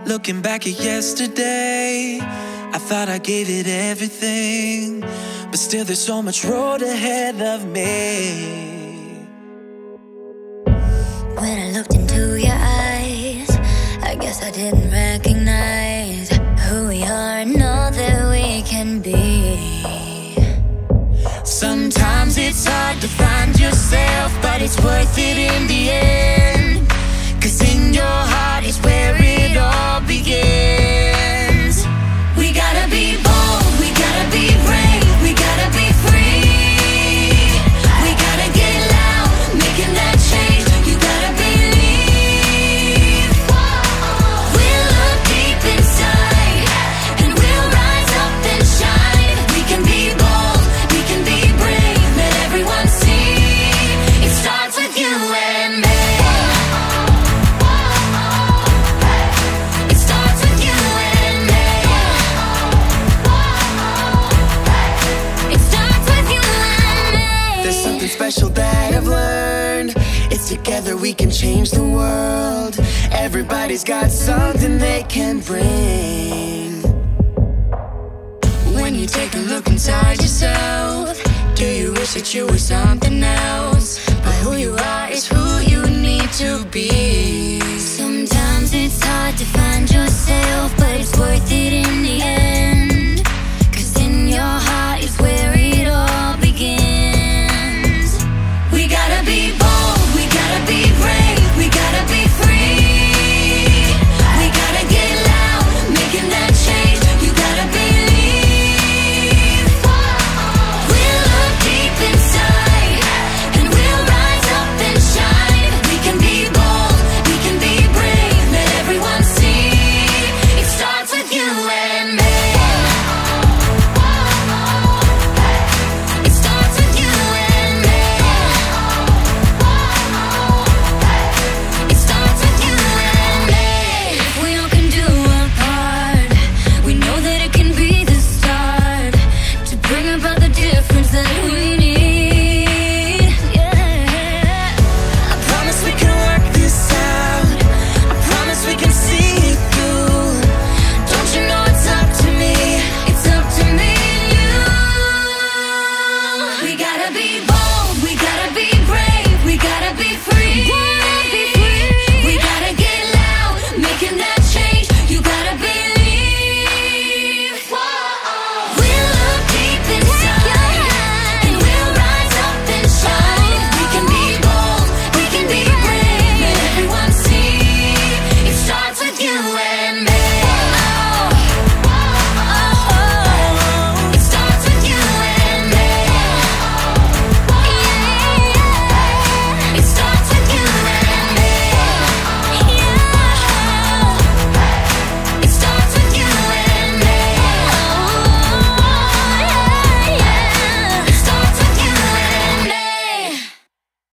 Looking back at yesterday, I thought I gave it everything, but still there's so much road ahead of me. When I looked into your eyes, I guess I didn't recognize who we are and all that we can be. Sometimes it's hard to find yourself, but it's worth it in the end, 'cause in your heart is where it all begins. We gotta be bold, we gotta be brave, we gotta be free. We gotta get loud, making that change. You gotta believe. We'll look deep inside, and we'll rise up and shine. We can be bold, we can be brave, let everyone see. It starts with you and me. Special that I've learned, it's together we can change the world. Everybody's got something they can bring. When you take a look inside yourself, do you wish that you were something else? But who you are is who you need to be. Sometimes it's hard to find yourself, but it's worth it in the end, 'cause in your heart is where it all begins. We gotta be bold.